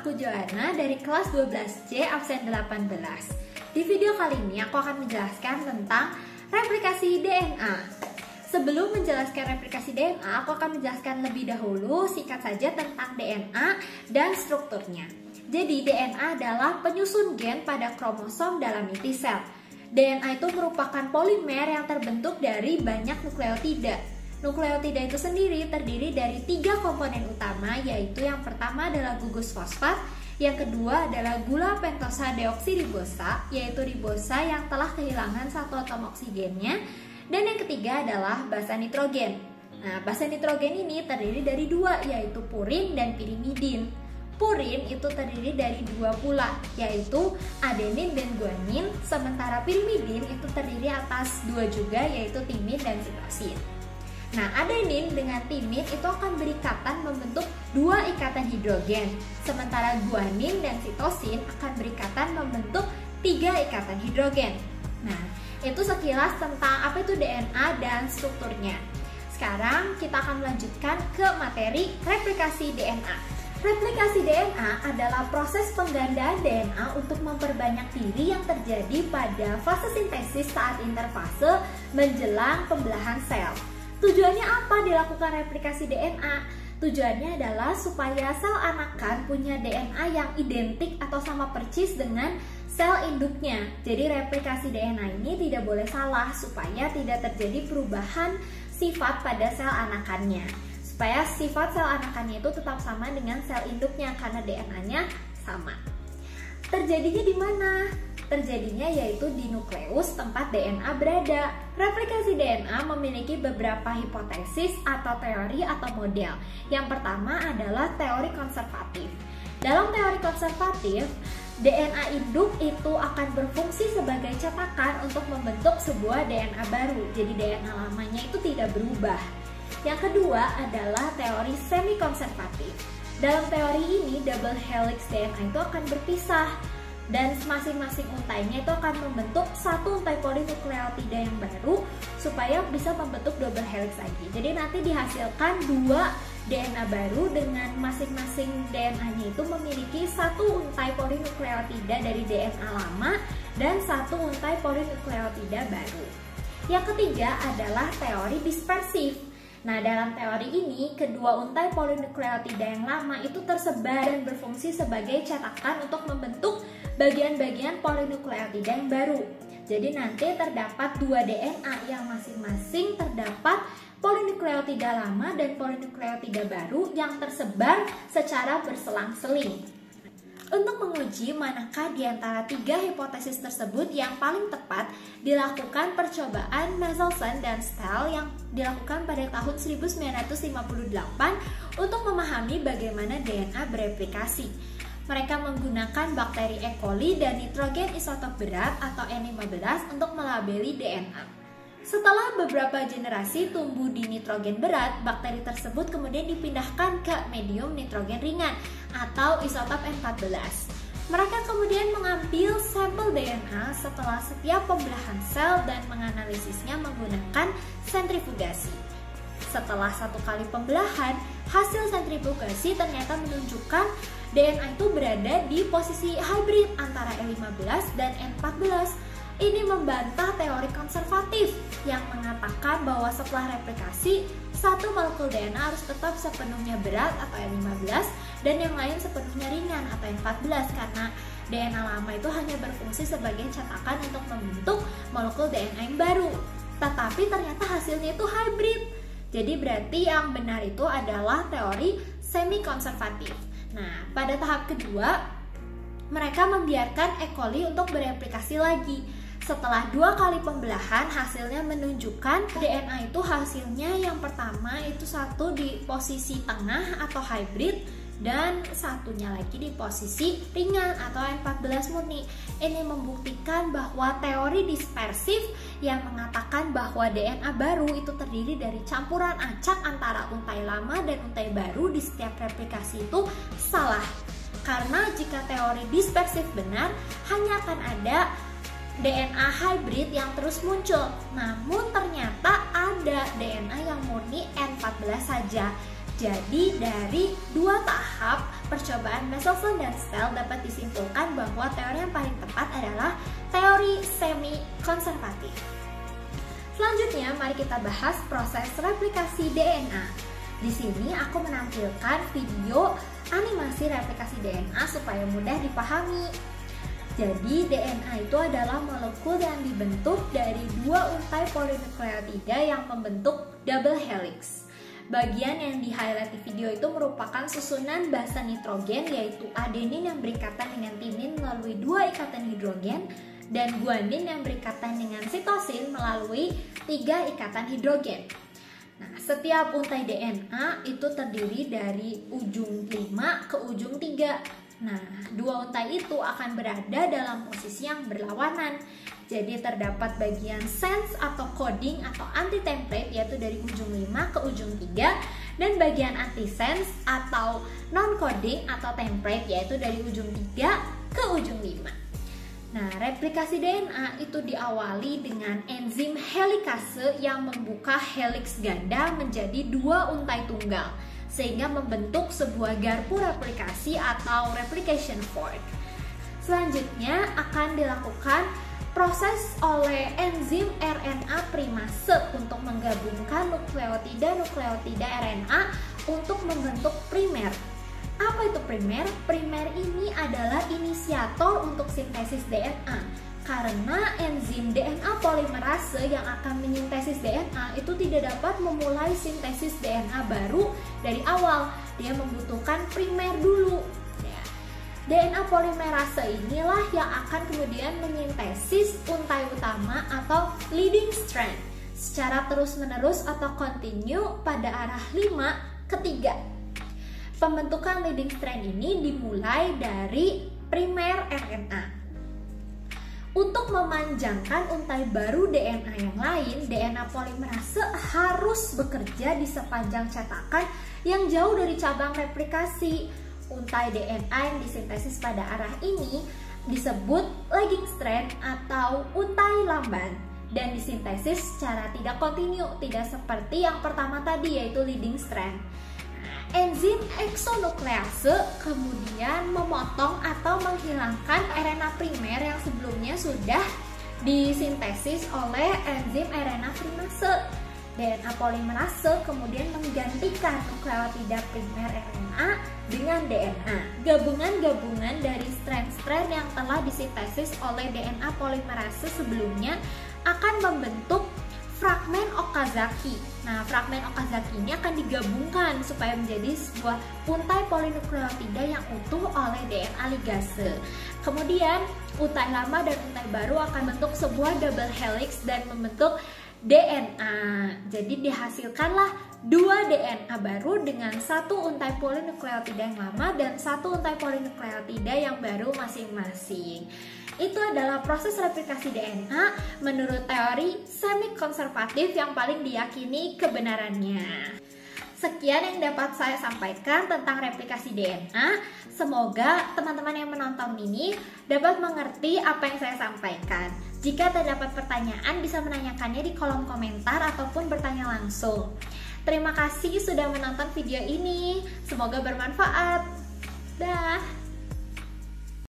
aku Joanna dari kelas 12C absen 18. Di video kali ini aku akan menjelaskan tentang replikasi DNA. Sebelum menjelaskan replikasi DNA, aku akan menjelaskan lebih dahulu singkat saja tentang DNA dan strukturnya. Jadi DNA adalah penyusun gen pada kromosom dalam inti sel. DNA itu merupakan polimer yang terbentuk dari banyak nukleotida. Nukleotida itu sendiri terdiri dari 3 komponen utama, yaitu yang pertama adalah gugus fosfat, yang kedua adalah gula pentosa deoksiribosa, yaitu ribosa yang telah kehilangan satu atom oksigennya, dan yang ketiga adalah basa nitrogen. Nah, basa nitrogen ini terdiri dari 2, yaitu purin dan pirimidin. Purin itu terdiri dari 2 pula, yaitu adenin dan guanin, sementara pirimidin itu terdiri atas 2 juga, yaitu timin dan sitosin. Nah, adenin dengan timin itu akan berikatan membentuk 2 ikatan hidrogen, sementara guanin dan sitosin akan berikatan membentuk 3 ikatan hidrogen. Nah, itu sekilas tentang apa itu DNA dan strukturnya. Sekarang kita akan melanjutkan ke materi replikasi DNA. Replikasi DNA adalah proses penggandaan DNA untuk memperbanyak diri yang terjadi pada fase sintesis saat interfase menjelang pembelahan sel. Tujuannya apa dilakukan replikasi DNA? Tujuannya adalah supaya sel anakan punya DNA yang identik atau sama persis dengan sel induknya. Jadi replikasi DNA ini tidak boleh salah supaya tidak terjadi perubahan sifat pada sel anakannya. Supaya sifat sel anakannya itu tetap sama dengan sel induknya karena DNA-nya sama. Terjadinya di mana? Terjadinya yaitu di nukleus tempat DNA berada. Replikasi DNA memiliki beberapa hipotesis atau teori atau model. Yang pertama adalah teori konservatif. Dalam teori konservatif, DNA induk itu akan berfungsi sebagai cetakan untuk membentuk sebuah DNA baru. Jadi DNA lamanya itu tidak berubah. Yang kedua adalah teori semi konservatif. Dalam teori ini, double helix DNA itu akan berpisah dan masing-masing untainya itu akan membentuk satu untai polinukleotida yang baru supaya bisa membentuk double helix lagi. Jadi nanti dihasilkan 2 DNA baru dengan masing-masing DNA-nya itu memiliki satu untai polinukleotida dari DNA lama dan satu untai polinukleotida baru. Yang ketiga adalah teori dispersif. Nah, dalam teori ini, kedua untai polinukleotida yang lama itu tersebar dan berfungsi sebagai cetakan untuk membentuk bagian-bagian polinukleotida yang baru. Jadi nanti terdapat 2 DNA yang masing-masing terdapat polinukleotida lama dan polinukleotida baru yang tersebar secara berselang-seling. Untuk menguji manakah di antara 3 hipotesis tersebut yang paling tepat, dilakukan percobaan Michelson dan Stahl yang dilakukan pada tahun 1958 untuk memahami bagaimana DNA bereplikasi. Mereka menggunakan bakteri E. coli dan nitrogen isotop berat atau N15 untuk melabeli DNA. Setelah beberapa generasi tumbuh di nitrogen berat, bakteri tersebut kemudian dipindahkan ke medium nitrogen ringan atau isotop N14. Mereka kemudian mengambil sampel DNA setelah setiap pembelahan sel dan menganalisisnya menggunakan sentrifugasi. Setelah 1 kali pembelahan, hasil sentrifugasi ternyata menunjukkan DNA itu berada di posisi hybrid antara E15 dan N14. Ini membantah teori konservatif yang mengatakan bahwa setelah replikasi, satu molekul DNA harus tetap sepenuhnya berat atau N15 dan yang lain sepenuhnya ringan atau N14 karena DNA lama itu hanya berfungsi sebagai cetakan untuk membentuk molekul DNA yang baru. Tetapi ternyata hasilnya itu hybrid. Jadi berarti yang benar itu adalah teori semi konservatif. Nah, pada tahap kedua, mereka membiarkan E. coli untuk bereplikasi lagi. Setelah 2 kali pembelahan, hasilnya menunjukkan DNA itu hasilnya yang pertama itu satu di posisi tengah atau hybrid dan satunya lagi di posisi ringan atau N14 murni. Ini membuktikan bahwa teori dispersif yang mengatakan bahwa DNA baru itu terdiri dari campuran acak antara untai lama dan untai baru di setiap replikasi itu salah. Karena jika teori dispersif benar, hanya akan ada DNA hybrid yang terus muncul. Namun ternyata ada DNA yang murni N14 saja. Jadi dari dua tahap percobaan Mendelssohn dan Stell dapat disimpulkan bahwa teori yang paling tepat adalah teori semi-konservatif. Selanjutnya mari kita bahas proses replikasi DNA. Di sini aku menampilkan video animasi replikasi DNA supaya mudah dipahami. Jadi DNA itu adalah molekul yang dibentuk dari dua untai polinukleotida yang membentuk double helix. Bagian yang di-highlight di video itu merupakan susunan basa nitrogen, yaitu adenin yang berikatan dengan timin melalui dua ikatan hidrogen dan guanin yang berikatan dengan sitosin melalui 3 ikatan hidrogen. Nah, setiap untai DNA itu terdiri dari ujung 5 ke ujung 3. Nah, dua untai itu akan berada dalam posisi yang berlawanan. Jadi terdapat bagian sense atau coding atau anti-template yaitu dari ujung 5 ke ujung 3, dan bagian anti-sense atau non-coding atau template yaitu dari ujung 3 ke ujung 5. Nah, replikasi DNA itu diawali dengan enzim helikase yang membuka helix ganda menjadi dua untai tunggal sehingga membentuk sebuah garpu replikasi atau replication fork. Selanjutnya akan dilakukan proses oleh enzim RNA primase untuk menggabungkan nukleotida RNA untuk membentuk primer. Apa itu primer? Primer ini adalah inisiator untuk sintesis DNA. Karena enzim DNA polimerase yang akan menyintesis DNA itu tidak dapat memulai sintesis DNA baru dari awal. Dia membutuhkan primer dulu. DNA polimerase inilah yang akan kemudian menyintesis untai utama atau leading strand secara terus-menerus atau continue pada arah 5 ke 3. Pembentukan leading strand ini dimulai dari primer RNA. Untuk memanjangkan untai baru DNA yang lain, DNA polimerase harus bekerja di sepanjang cetakan yang jauh dari cabang replikasi. Untai DNA yang disintesis pada arah ini disebut lagging strand atau untai lamban dan disintesis secara tidak kontinu, tidak seperti yang pertama tadi yaitu leading strand. Enzim exonuklease kemudian memotong atau menghilangkan RNA primer yang sebelumnya sudah disintesis oleh enzim RNA primase. DNA polimerase kemudian menggantikan nukleotida primer RNA dengan DNA. Gabungan-gabungan dari strand-strand yang telah disintesis oleh DNA polimerase sebelumnya akan membentuk fragmen Okazaki. Nah, fragmen Okazaki ini akan digabungkan supaya menjadi sebuah untai polinukleotida yang utuh oleh DNA ligase. Kemudian, untai lama dan untai baru akan membentuk sebuah double helix dan membentuk DNA. Jadi dihasilkanlah dua DNA baru dengan satu untai polinukleotida yang lama dan satu untai polinukleotida yang baru masing-masing. Itu adalah proses replikasi DNA menurut teori semi-konservatif yang paling diyakini kebenarannya. Sekian yang dapat saya sampaikan tentang replikasi DNA. Semoga teman-teman yang menonton ini dapat mengerti apa yang saya sampaikan. Jika terdapat pertanyaan, bisa menanyakannya di kolom komentar ataupun bertanya langsung. Terima kasih sudah menonton video ini. Semoga bermanfaat. Dah.